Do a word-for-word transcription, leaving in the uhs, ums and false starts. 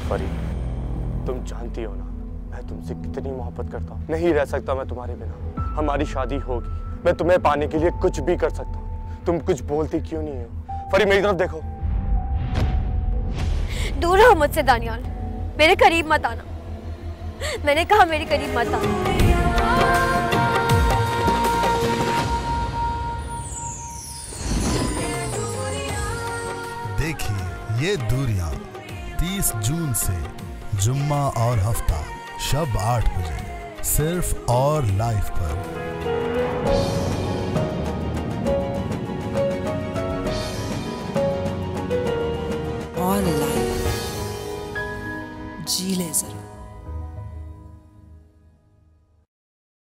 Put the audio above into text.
फरी, तुम जानती हो ना मैं तुमसे कितनी मोहब्बत करता हूँ। नहीं रह सकता मैं तुम्हारे बिना। हमारी शादी होगी, मैं तुम्हें पाने के लिए कुछ भी कर सकता हूँ। तुम कुछ बोलती क्यों नहीं हो? फरी मेरी तरफ देखो। दूर रहो मुझसे दानियाल, मेरे करीब मत आना। मैंने कहा मेरे करीब मत आना। देखिए ये दूरियां तीस जून से जुम्मा और हफ्ता शब आठ बजे सिर्फ और लाइफ पर।